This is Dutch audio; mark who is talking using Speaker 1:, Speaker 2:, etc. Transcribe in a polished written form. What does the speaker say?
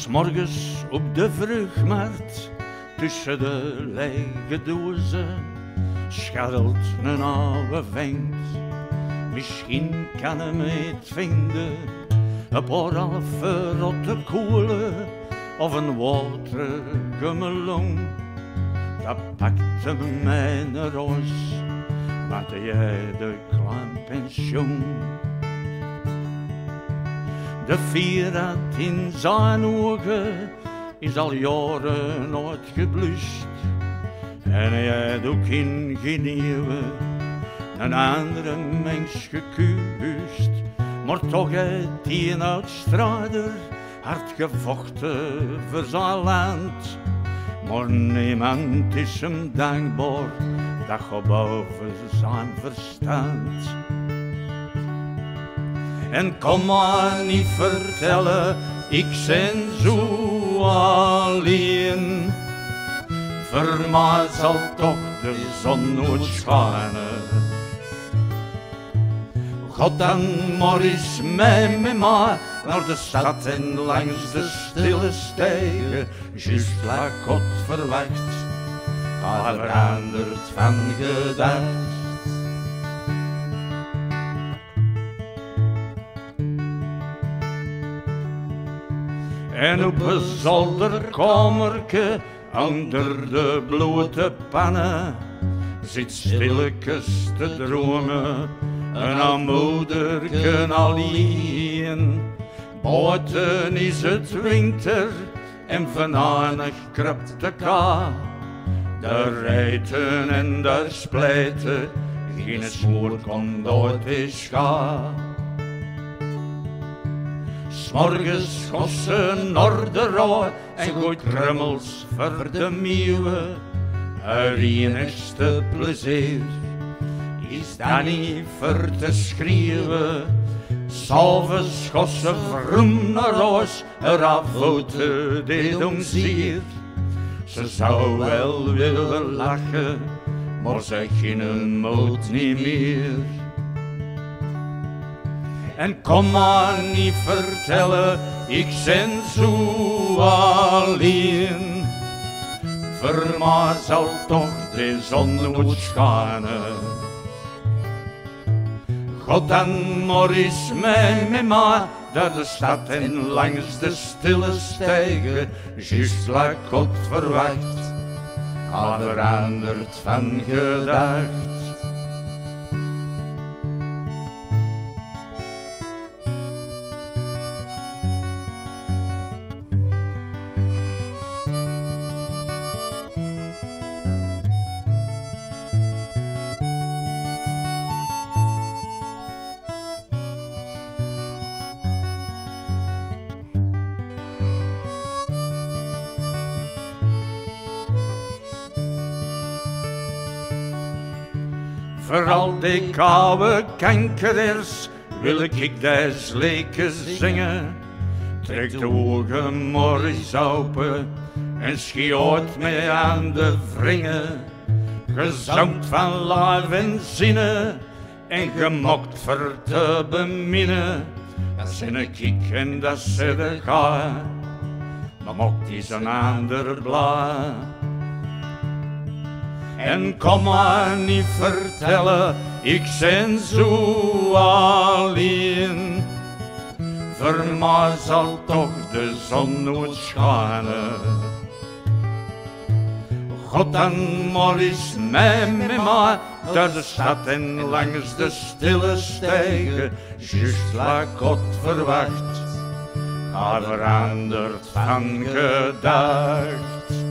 Speaker 1: 'Morgens op de vruchtmarkt, tussen de lege dozen, scharrelt een oude vent. Misschien kan hem het vinden, een paar halve rotte koelen of een waterige meloen. Dat pakte mij naar huis, want jij de klein pensioen. De vier had in zijn ogen is al jaren nooit geblust. En hij had ook in Geneve een andere mens gekust. Maar toch heeft hij een oudstrijder hard gevochten voor zijn land. Maar niemand is hem dankbaar, dat gaat boven zijn verstand. En kom maar niet vertellen, ik ben zo alleen. Voor mij zal toch de zon nooit schijnen. God dan maar eens mee met mij naar de stad en langs de stille stegen. Juist like God verwacht, hij verandert van gedacht. En op een zolderkamerke, onder de blote pannen, zit stilletjes te dromen, een armoederke alleen. Buiten is het winter en vanavond kruipt de kou. De rijten en de splijten, geen smoor komt uit de schaal. 'Morgens gossen naar de rij en gooit krummels voor de meeuwen. Het enigste plezier is dat niet voor te schreeuwen. 'S'avonds gossen vroeg naar huis, eraf voeten deed om zeer. Ze zou wel willen lachen, maar ze geen moed niet meer. En kom maar niet vertellen, ik ben zo alleen. Voor mij zal toch de zon nooit schijnen. God dan maar eens mee met mij door de stad en langs de stille stegen. Juist like God verwacht, hij verandert van gedacht. Voor al die koude kankers wil ik deze leken zingen. Trek de ogen maar eens open en schiet mij aan de wringen. Gezongt van lijf en zinnen en gemokt voor te beminnen. Dat zijn ik en dat zit ik ga, maar mokt is een ander blij. En kom maar niet vertellen, ik ben zo alleen. Voor mij zal toch de zon nooit schijnen. God dan maar eens mee met mij door de stad en langs de stille stegen. Juist like God verwacht, hij verandert van gedacht.